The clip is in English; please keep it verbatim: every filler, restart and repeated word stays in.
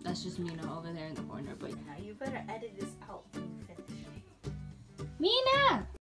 That's just Mina over there in the corner. But now you better edit this out when you finish. Mina!